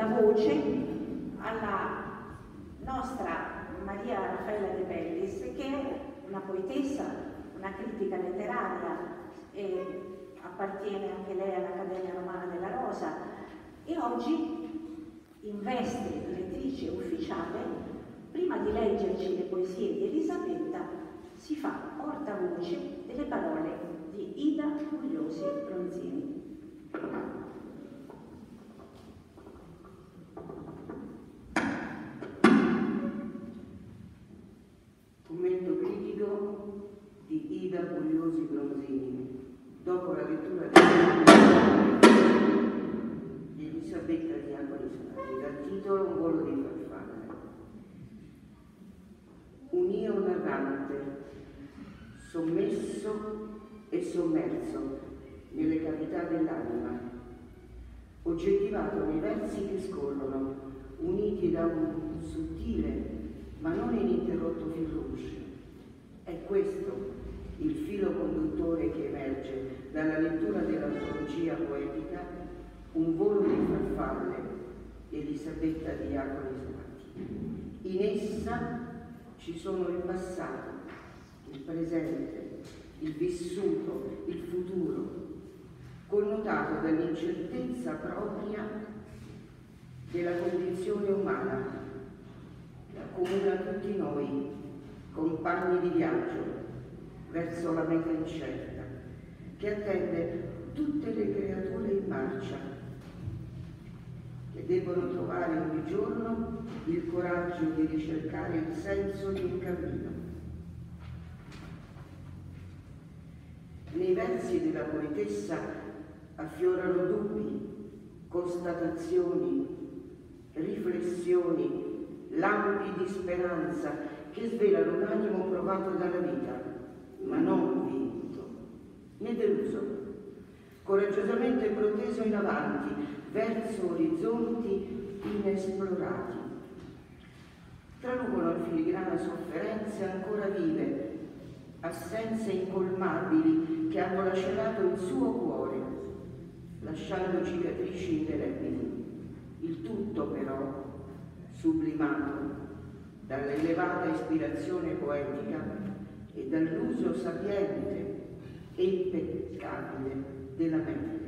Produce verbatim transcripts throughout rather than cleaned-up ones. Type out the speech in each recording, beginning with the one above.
voce alla nostra Maria Raffaella De Bellis, che è una poetessa, una critica letteraria, e appartiene anche lei all'Accademia Romana della Rosa, e oggi in veste di lettrice ufficiale, prima di leggerci le poesie di Elisabetta, si fa portavoce delle parole di Ida Bugliosi Bronzini. Commento critico di Ida Bugliosi Bronzini, dopo la lettura di Elisabetta Diaconi Sanati, dal titolo Un volo di farfalle. Un io narrante, sommesso e sommerso nelle cavità dell'anima, oggettivato nei versi che scorrono, uniti da un sottile ma non ininterrotto fil rouge. È questo il filo conduttore che emerge dalla lettura dell'antologia poetica Un volo di farfalle, Elisabetta Diaconi Sanati. In essa ci sono il passato, il presente, il vissuto, il futuro, connotato dall'incertezza propria della condizione umana, che accomuna tutti noi, compagni di viaggio, verso la meta incerta, che attende tutte le creature in marcia, che debbono trovare ogni giorno il coraggio di ricercare il senso di un cammino. Nei versi della poetessa affiorano dubbi, constatazioni, riflessioni, lampi di speranza che svelano un animo provato dalla vita, ma non vinto, né deluso, coraggiosamente proteso in avanti, verso orizzonti inesplorati. Tralugono in filigrana sofferenze ancora vive, assenze incolmabili che hanno lacerato il suo cuore, lasciando cicatrici indelebili. Il tutto però sublimato dall'elevata ispirazione poetica e dall'uso sapiente e impeccabile della metrica.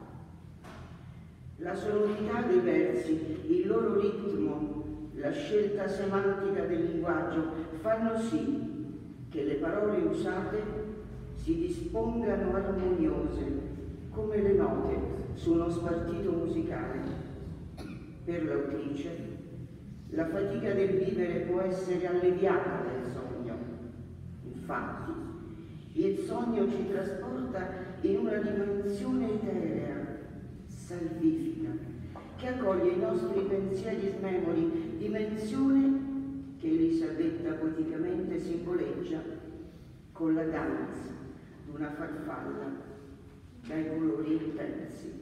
La sonorità dei versi, il loro ritmo, la scelta semantica del linguaggio fanno sì che le parole usate si dispongano armoniose come le note su uno spartito musicale. Per l'autrice la fatica del vivere può essere alleviata dal sogno. Infatti, il sogno ci trasporta in una dimensione eterea, salvifica, che accoglie i nostri pensieri smemori, dimensione che Elisabetta poeticamente simboleggia con la danza di una farfalla dai colori intensi,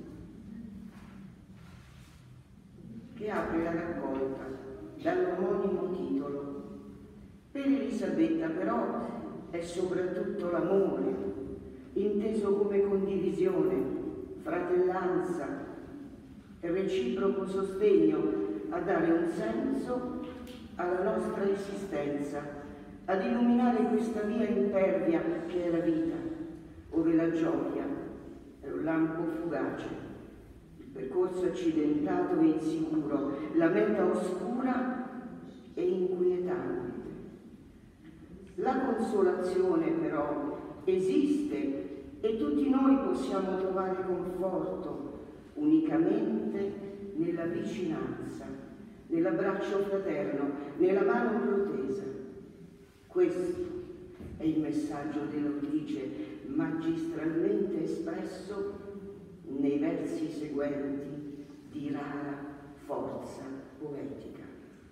che apre la raccolta dall'omonimo titolo. Per Elisabetta però è soprattutto l'amore, inteso come condivisione, fratellanza, reciproco sostegno a dare un senso alla nostra esistenza, ad illuminare questa via impervia che è la vita, ove la gioia è un lampo fugace, il percorso accidentato e insicuro, la meta oscura e inquietante. La consolazione però esiste e tutti noi possiamo trovare conforto unicamente nella vicinanza, nell'abbraccio fraterno, nella mano protesa. Questo è il messaggio dell'autrice magistralmente espresso nei versi seguenti di rara forza poetica.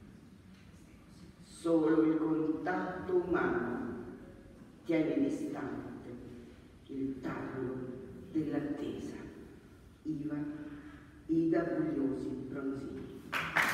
Solo il contatto umano tiene distante il tarlo dell'attesa. Iva Ida Bugliosi Bronzini.